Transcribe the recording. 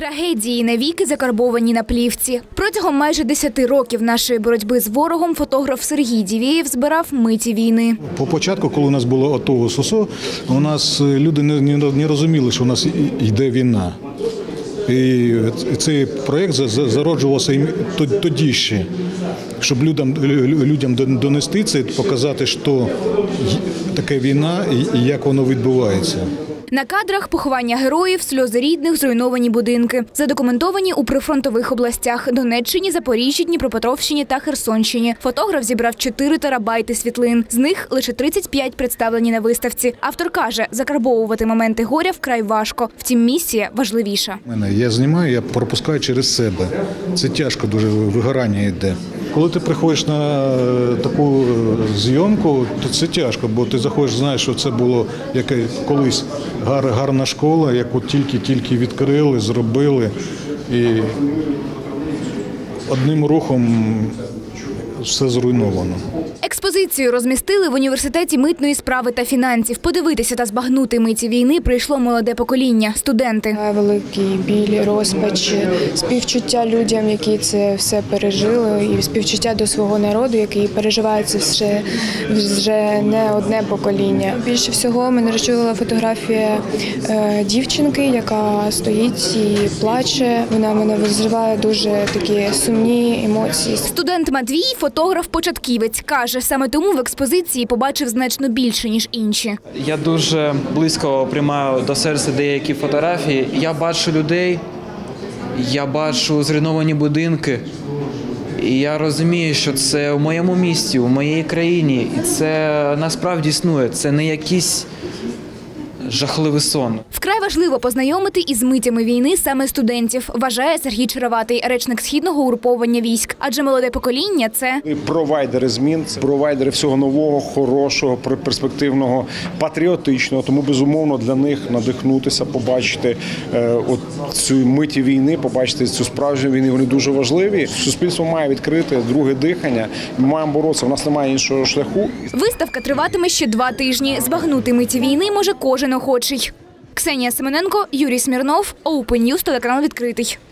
Трагедії навіки закарбовані на плівці. Протягом майже 10 років нашої боротьби з ворогом фотограф Сергій Дівєєв збирав миті війни. По початку, коли у нас було АТО СОСО, у нас люди не розуміли, що у нас йде війна. І цей проєкт зароджувався тоді ще, щоб людям донести це, показати, що таке війна і як воно відбувається. На кадрах поховання героїв, сльози рідних, зруйновані будинки. Задокументовані у прифронтових областях – Донеччині, Запоріжжі, Дніпропетровщині та Херсонщині. Фотограф зібрав 4 терабайти світлин. З них лише 35 представлені на виставці. Автор каже, закарбовувати моменти горя вкрай важко. Втім, місія важливіша. Я знімаю, я пропускаю через себе. Це тяжко, дуже вигорання йде. Коли ти приходиш на таку зйомку, то це тяжко, бо ти заходиш, знаєш, що це було колись гарна школа, яку тільки відкрили, зробили. І одним рухом все зруйновано. Експозицію розмістили в університеті митної справи та фінансів. Подивитися та збагнути миті війни прийшло молоде покоління – студенти. Великий біль, розпач, співчуття людям, які це все пережили, і співчуття до свого народу, який переживає це вже не одне покоління. Більше всього мене розчулила фотографія дівчинки, яка стоїть і плаче. Вона мене визиває дуже такі сумні емоції. Студент Матвій – фотограф-початківець. Каже, саме тому в експозиції побачив значно більше, ніж інші. Я дуже близько приймаю до серця деякі фотографії. Я бачу людей, я бачу зруйновані будинки. І я розумію, що це у моєму місті, у моїй країні. І це насправді існує. Це не якийсь жахливий сон. Вкрай важливо познайомити із митями війни саме студентів, вважає Сергій Череватий, речник Східного угруповання військ. Адже молоде покоління – це провайдери змін, це провайдери всього нового, хорошого, перспективного, патріотичного. Тому, безумовно, для них надихнутися, побачити цю миті війни, побачити цю справжню війну, вони дуже важливі. Суспільство має відкрити друге дихання. Ми маємо боротися, у нас немає іншого шляху. Виставка триватиме ще 2 тижні. Збагнути миті війни може кожен охочий. Ксенія Семененко, Юрій Смірнов, Open News, телеканал «Відкритий».